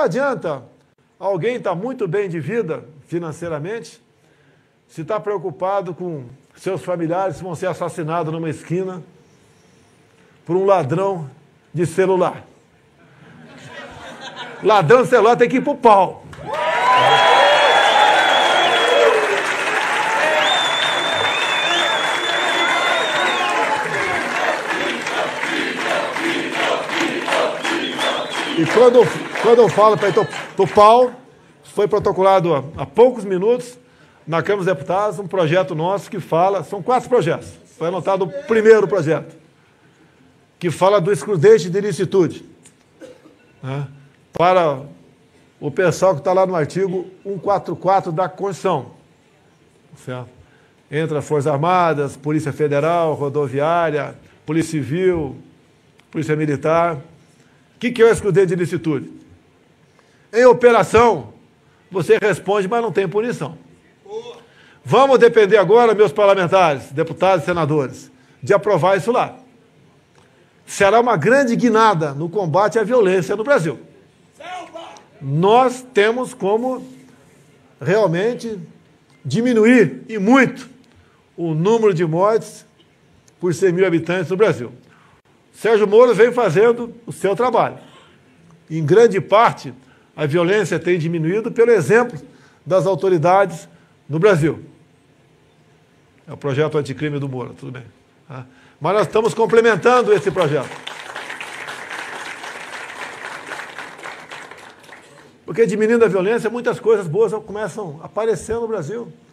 adianta alguém estar muito bem de vida financeiramente, se está preocupado com seus familiares que vão ser assassinados numa esquina por um ladrão de celular. Ladrão de celular tem que ir pro pau. E quando eu falo para ir pro pau, foi protocolado há poucos minutos na Câmara dos Deputados um projeto nosso que fala, são 4 projetos, foi anotado o primeiro projeto, que fala do excludente de ilicitude, né, para o pessoal que está lá no artigo 144 da Constituição, certo? Entra Forças Armadas, Polícia Federal, Rodoviária, Polícia Civil, Polícia Militar. O que é o excludente de ilicitude? Em operação, você responde, mas não tem punição. Vamos depender agora, meus parlamentares, deputados e senadores, de aprovar isso lá. Será uma grande guinada no combate à violência no Brasil. Nós temos como realmente diminuir, e muito, o número de mortes por 100 mil habitantes no Brasil. Sérgio Moro vem fazendo o seu trabalho. Em grande parte, a violência tem diminuído pelo exemplo das autoridades no Brasil. É o projeto anticrime do Moro, tudo bem. Tá? Mas nós estamos complementando esse projeto. Porque diminuindo a violência, muitas coisas boas começam a aparecer no Brasil.